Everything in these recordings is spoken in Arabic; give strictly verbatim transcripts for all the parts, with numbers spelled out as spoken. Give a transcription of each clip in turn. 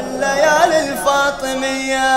الليالي الفاطمية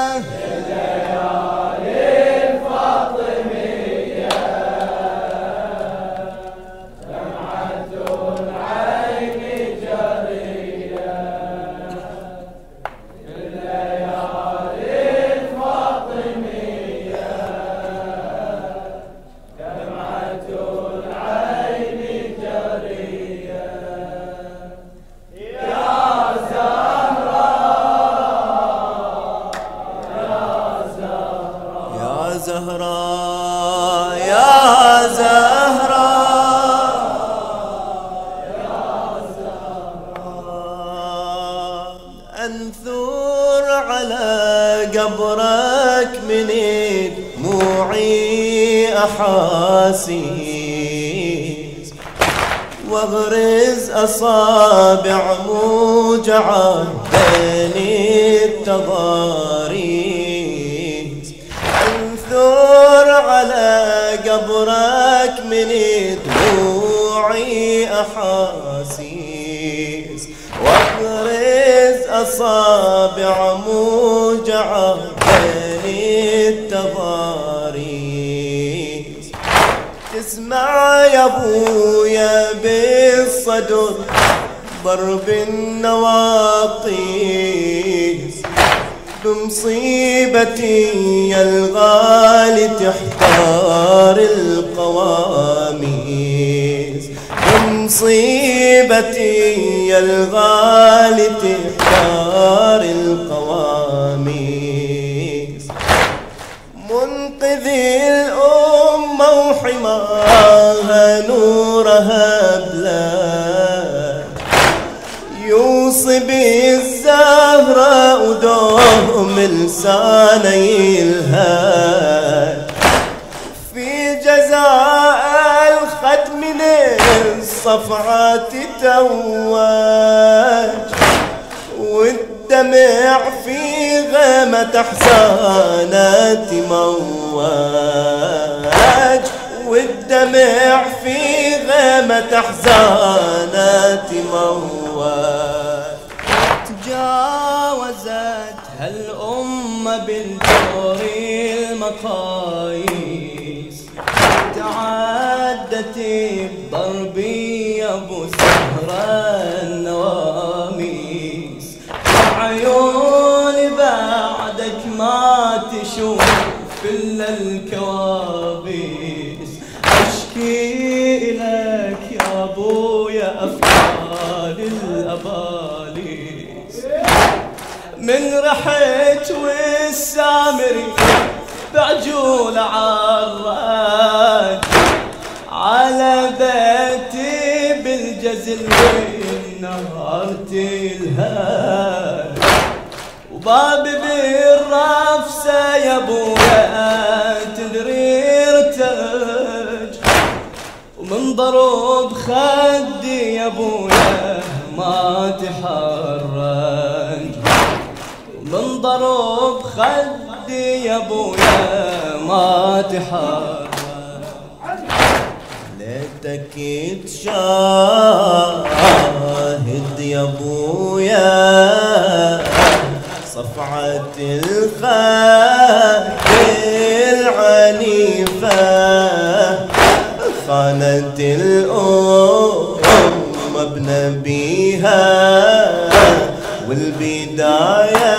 زهراء يا زهراء يا زهراء أنثر على قبرك من دموعي أحاسيس واغرز أصابع موجعة بين التضاريس انثر على قبرك من دموعي أحاسيس واغرز أصابع موجعة بين التضاريس تسمع يا ابويا بالصدر ضرب النواطيس بمصيبتي يا الغالي تحتار القواميس بمصيبتي يا الغالي تحتار القواميس منقذي الأمة وحماها نورها بلاد يوصي بالزهرة ودوم لساني الهاد في جزاء الخد من الصفعات تواج والدمع في غمة أحزانات مواج والدمع في غمة أحزانات مواج تجاوزت هالأمة بالدور المقاييس تعدت بضربي يا ابو سهرة النواميس عيوني بعدك ما تشوف إلا الكوابيس أشكي إليك يا أبويا أفعال الأباليس من رحت والسامري بعجول عراج على بيتي بالجزل والنهار تلهاج وبابي بالرفسة يا ابويا تدري ارتج ومن ضرب خدي يا ابويا ما تحرج ومن ضرب خدي يا ابويا ما تحرج ليتك تشاهد يا ابويا صفعة الخد العنيفة خانت الأم بنبيها والبداية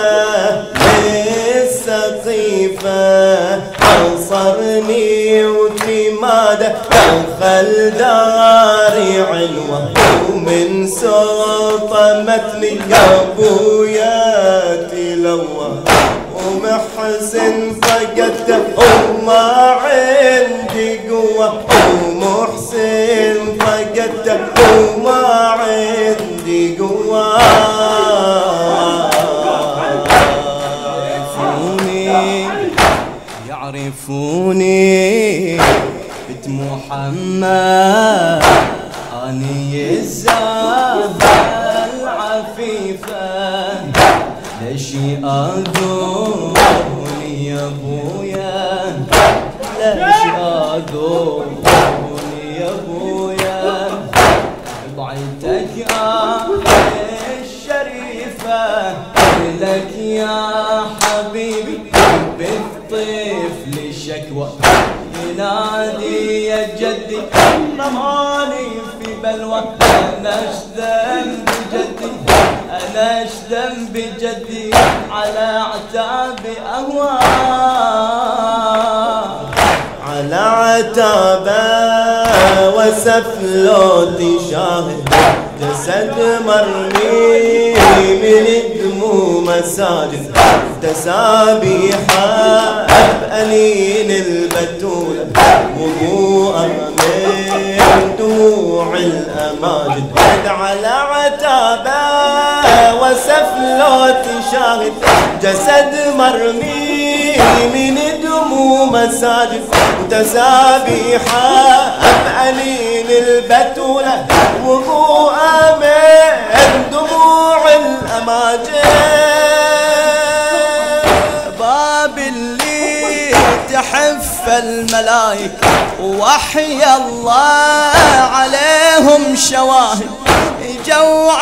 للسقيفة أنصرني وتمادة دخل داري علوة ومن سلطمتني يا ابويا تلوى ومحسن فقدته وما عندي قوة ومحسن فقدته وما عندي قوة يعرفوني بنت محمد أني الزهرة العفيفة ليش يأذوني يا ابويا ليش يأذوني يا ابويا بعيتك الشريفة لك يا حبيبي بالطفل شكوى ينادي يا جدي رماني في بلوى. أنا اش ذنب جدي أنا اش ذنب جدي على عتابي أهواه على عتابه وسفلوتي شاهد جسد مرمي من الدموع مساجد تسابيحه بأنين البتولة وضوءه من دموع الأماجد. على عتابه وسفلوتي شاهد جسد مرمي من دموع مساجد وتسابيحه بأنين البتولة وضوءه من دموع الأماجد. باب اللي تحف الملايكة ووحي الله عليهم شواهد جوع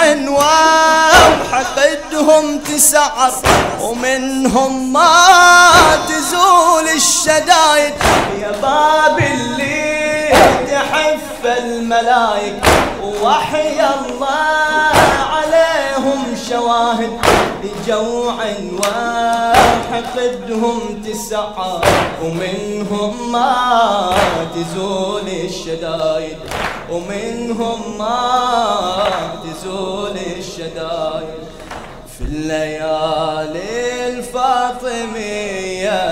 وحقدهم تسعر ومنهم ما تزول الشدايد. يا باب اللي تحف الملايكة ووحي الله عليهم شواهد جوع وحقدهم تسعر ومنهم ما تزول الشدايد ومنهم ما تزول الشدايد. في الليالي الفاطمية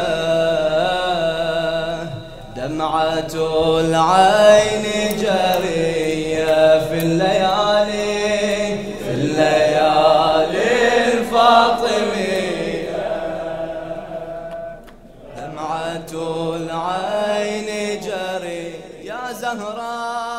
دمعة العين جارية. في الليالي في الليالي الفاطمية دمعة العين جارية. يا زهراء